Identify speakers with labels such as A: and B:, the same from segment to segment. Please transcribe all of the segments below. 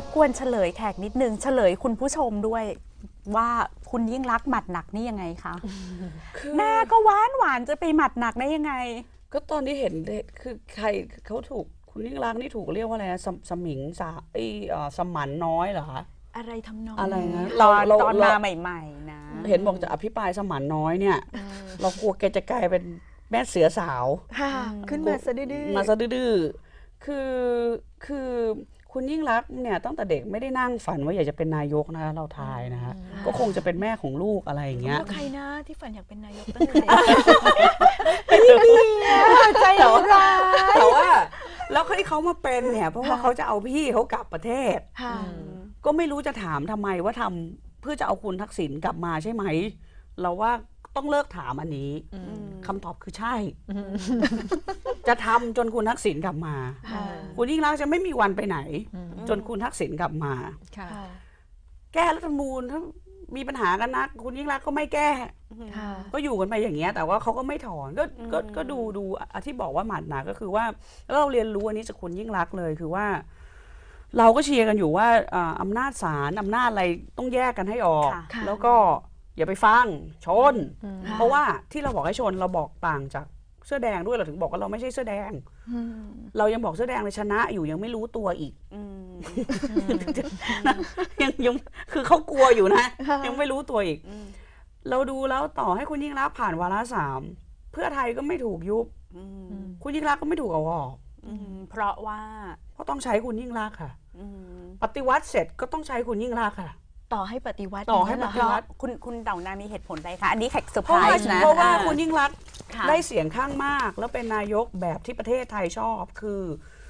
A: บกวนเฉลยแขกนิดนึงเฉลยคุณผู้ชมด้วยว่าคุณยิ่งลักษณ์หมัดหนักนี่ยังไงคะหน้าก็หวานจะไปหมัดหนักได้ยังไง
B: ก็ตอนที่เห็นคือใครเขาถูกคุณยิ่งลักษณ์นี่ถูกเรียกว่าอะไรนะสมิงสมันน้อยเหรอคะ
C: อะไรทำนอง
B: อะไรนะ
A: ตอนมาใหม่ๆนะ
B: เห็นบอกจะอภิปรายสมันน้อยเนี่ยเรากลัวแกจะกลายเป็นแม่เสือสาว
C: ขึ้นมาซะดื้อ
B: มาซะดื้อคือคุณยิ่งลักษณ์เนี่ยตั้งแต่เด็กไม่ได้นั่งฝันว่าอยากจะเป็นนายกนะคะเราทายนะคะก็คงจะเป็นแม่ของลูกอะไรอย่างเงี้ย
C: ใครนะที่ฝันอยากเป็นนายกตั้งแต่เด็กใจร้าย
B: แต่ว่าแล้วที่เขามาเป็นเนี่ยเพราะว่าเขาจะเอาพี่เขากลับประเทศก็ไม่รู้จะถามทำไมว่าทำเพื่อจะเอาคุณทักษิณกลับมาใช่ไหมเราว่าต้องเลิกถามอันนี้คำตอบคือใช่จะทำจนคุณทักษิณกลับมาคุณยิ่งลักษณ์จะไม่มีวันไปไหนจนคุณทักษิณกลับมาแก้รัฐธรรมนูญถ้ามีปัญหากันนะคุณยิ่งลักษณ์ก็ไม่แก้ก็อยู่กันไปอย่างเงี้ยแต่ว่าเขาก็ไม่ถอนก็ดูที่บอกว่าหมัดหนักก็คือว่าเราเรียนรู้อันนี้จากคุณยิ่งลักษณ์เลยคือว่าเราก็เชียร์กันอยู่ว่าอำนาจศาลอำนาจอะไรต้องแยกกันให้ออกแล้วก็อย่าไปฟังชนเพราะว่าที่เราบอกให้ชนเราบอกต่างจากเสื้อแดงด้วยเราถึงบอกว่าเราไม่ใช่เสื้อแดงเรายังบอกเสื้อแดงเลยชนะอยู่ยังไม่รู้ตัวอีกยังคือเขากลัวอยู่นะยังไม่รู้ตัวอีกเราดูแล้วต่อให้คุณยิ่งลักษณ์ผ่านวาระ3เพื่อไทยก็ไม่ถูกยุบคุณยิ่งลักษณ์ก็ไม่ถูกเอาออก
A: เพราะ
B: ต้องใช้คุณยิ่งลักษณ์ค่ะปฏิวัติเสร็จก็ต้องใช้คุณยิ่งลักษณ์ค่ะ
C: ต่อให้ปฏิวัติ
A: คุณเต่านามีเหตุผลใดคะอันนี้แขกเซอร์ไพรส์นะ
B: เพราะว่าคุณยิ่งลักษณ์ได้เสียงข้างมากแล้วเป็นนายกแบบที่ประเทศไทยชอบคือ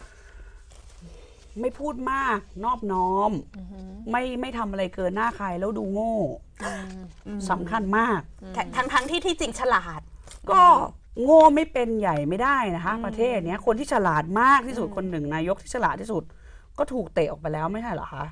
B: ไม่พูดมากนอบน้อมไม่ทำอะไรเกินหน้าใครแล้วดูโง่สำคัญมาก
A: ทั้งที่จริงฉลาด
B: ก็โง่ไม่เป็นใหญ่ไม่ได้นะคะประเทศนี้คนที่ฉลาดมากที่สุดคนหนึ่งนายกที่ฉลาดที่สุดก็ถูกเตะออกไปแล้วไม่ใช่เหรอคะ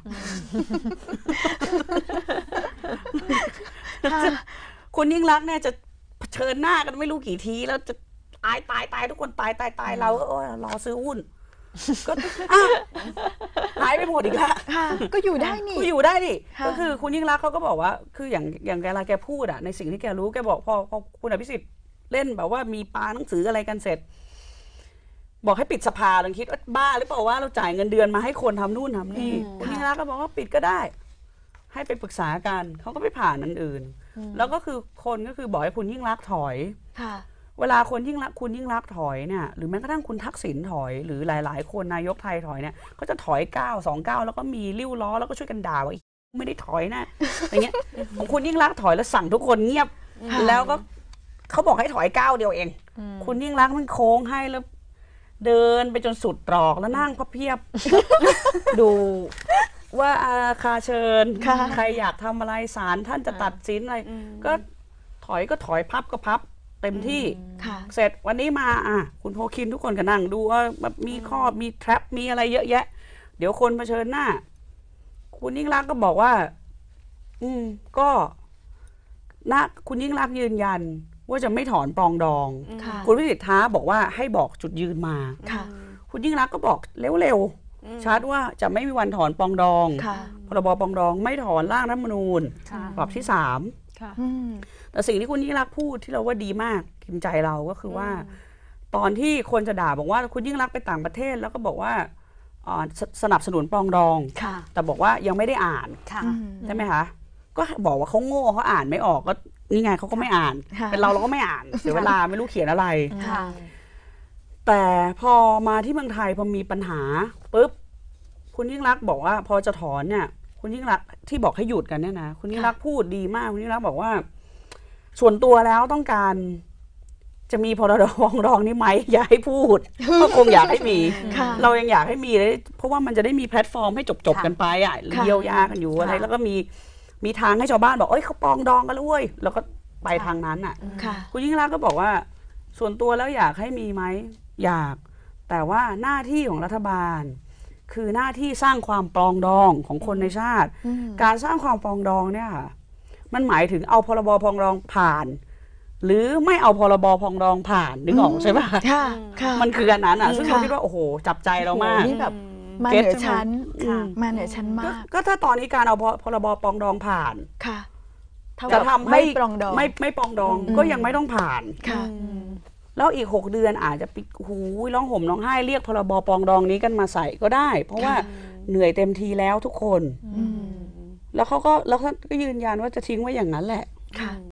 B: คุณยิ่งลักษณ์เนี่ยจะเผชิญหน้ากันไม่รู้กี่ทีแล้วจะตายทุกคนตายเราก็รอซื้อหุ้นก็หายไปหมดอีกแล้ว
C: ก็อยู่ได้นี่
B: ก็อยู่ได้ดิก็คือคุณยิ่งลักษณ์เขาก็บอกว่าคืออย่างแกพูดอะในสิ่งที่แกรู้แกบอกพอคุณอภิสิทธิ์เล่นแบบว่ามีปาหนังสืออะไรกันเสร็จบอกให้ปิดสภาเราคิดว่าบ้าหรือเปล่าว่าเราจ่ายเงินเดือนมาให้คนทำนู่นทำนี่คุณยิ่งลักษณ์ก็บอกว่าปิดก็ได้ให้ไปปรึกษากันเขาก็ไปผ่านอันอื่นแล้วก็คือคนก็คือบอกให้คุณยิ่งลักษณ์ถอยเวลาคุณยิ่งลักษณ์ถอยเนี่ยหรือแม้กระทั่งคุณทักษิณถอยหรือหลายๆคนนายกไทยถอยเนี่ยก็จะถอย2 ก้าวแล้วก็มีริ้วล้อแล้วก็ช่วยกันด่าว่าไม่ได้ถอยนะอย่างเงี้ยของคุณยิ่งลักษณ์ถอยแล้วสั่งทุกคนเงียบแล้วก็เขาบอกให้ถอยก้าวเดียวเองคุณยิ่งลักษณ์มันโค้งให้แล้วเดินไปจนสุดตรอกแล้วนั่งพับเพียบดูว่าคาเชิญใครอยากทำอะไรศาลท่านจะตัดสินอะไรก็ถอยพับก็พับเต็มที่เสร็จวันนี้มาคุณโพคินทุกคนก็นั่งดูว่ามีข้อมีแทรปมีอะไรเยอะแยะเดี๋ยวคนเผชิญหน้าคุณยิ่งลักษณ์ก็บอกว่าก็นะคุณยิ่งลักษณ์ยืนยันว่าจะไม่ถอนปรองดองคุณวิสิทธาบอกว่าให้บอกจุดยืนมาคุณยิ่งลักษณ์ก็บอกเร็วๆชัดว่าจะไม่มีวันถอนปรองดองพรบปรองดองไม่ถอนร่างรัฐธรรมนูญฉบับที่3แต่สิ่งที่คุณยิ่งลักษณ์พูดที่เราว่าดีมากกินใจเราก็คือว่าตอนที่คนจะด่าบอกว่าคุณยิ่งลักษณ์ไปต่างประเทศแล้วก็บอกว่าสนับสนุนปรองดองแต่บอกว่ายังไม่ได้อ่านใช่ไหมคะก็บอกว่าเขาโง่เขาอ่านไม่ออกก็นี่ไงเขาก็ไม่อ่านเป็นเราก็ไม่อ่านเสียเวลาไม่รู้เขียนอะไรแต่พอมาที่เมืองไทยพอมีปัญหาปุ๊บคุณยิ่งลักษณ์บอกว่าพอจะถอนเนี่ยคุณยิ่งลักษณ์ที่บอกให้หยุดกันเนี่ยนะคุณยิ่งลักษณ์พูดดีมากคุณยิ่งลักษณ์บอกว่าส่วนตัวแล้วต้องการจะมีพรบปรองดองนี่ไหมอย่าให้พูดก็คงอยากให้มีเรายังอยากให้มีเลยเพราะว่ามันจะได้มีแพลตฟอร์มให้จบกันไปเยียวยากันอยู่อะไรแล้วก็มีทางให้ชาวบ้านบอกเขาปรองดองกันแล้วเว้ยแล้วก็ไปทางนั้นคุณยิ่งลักษณ์ก็บอกว่าส่วนตัวแล้วอยากให้มีไหมอยากแต่ว่าหน้าที่ของรัฐบาลคือหน้าที่สร้างความปรองดองของคนในชาติการสร้างความปรองดองเนี่ยมันหมายถึงเอาพรบปรองดองผ่านหรือไม่เอาพรบปรองดองผ่านนึกออกใช่ไหมมันคืออันนั้นซึ่งเราคิดว่าโอ้โหจับใจเรามาก
C: มาเหนือ
B: เก็ตใช่ไหม
C: ชั้น
A: ค่ะ
C: มาเหนือชั้นมาก
B: ก็ถ้าตอนนี้การเอาพรบปรองดองผ่าน
C: ค่ะเท่า
B: จะ
C: กับ
B: ทำให้
C: ไม่ปรองดอง
B: ไม่ปรองดองก็ยังไม่ต้องผ่าน
C: ค่ะ
B: แล้วอีก 6 เดือนอาจจะปิดหูร้องห่มร้องไห้เรียกพรบปรองดองนี้กันมาใส่ก็ได้ เพราะว่าเหนื่อยเต็มทีแล้วทุกคน แล้วเขาก็ยืนยันว่าจะทิ้งไว้อย่างนั้นแหละ
C: ค่ะ
A: อืม